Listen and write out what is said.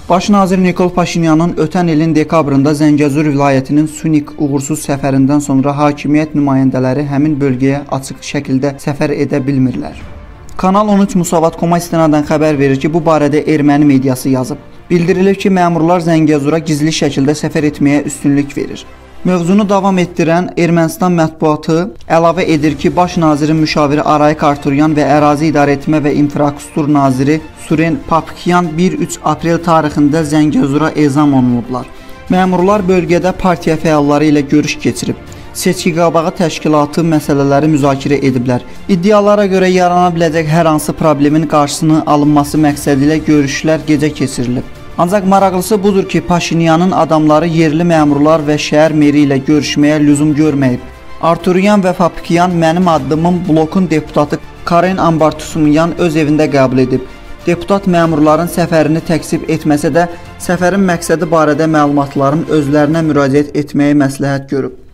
Baş nazir Nikol Paşinyanın ötən ilin dekabrında Zəngəzur vilayətinin Sunik uğursuz səfərindən sonra hakimiyyət nümayəndələri həmin bölgəyə açıq şəkildə səfər edə bilmirlər. Kanal 13 Musavat.com-a istinadən xəbər verir ki, bu barədə erməni mediası yazıb. Bildirilir ki, məmurlar Zəngəzura gizli şəkildə səfər etməyə üstünlük verir. Mövzunu davam etdirən Ermənistan mətbuatı əlavə edir ki, baş nazirin müşaviri Arayik Arturyan və ərazi idarə etmə və infrastruktur naziri Suren Papkyan 1-3 aprel tarixində Zəngəzura ezam olunublar. Məmurlar bölgədə partiya fəalları ilə görüş keçirib. Seçki qabağı təşkilatı məsələləri müzakirə ediblər. İddialara görə yarana biləcək hər hansı problemin qarşısının alınması məqsədi ilə görüşlər gecə keçirilib. Ancaq maraqlısı budur ki, Paşinyanın adamları yerli məmurlar və şəhər meri ilə görüşməyə lüzum görməyib. Arturyan və Papkyan mənim addımım blokun deputatı Karen Ambartusumyan öz evində qəbul edib. Deputat məmurların səfərini təksib etməsə də, səfərin məqsədi barədə məlumatların özlərinə müraciət etməyi məsləhət görüb.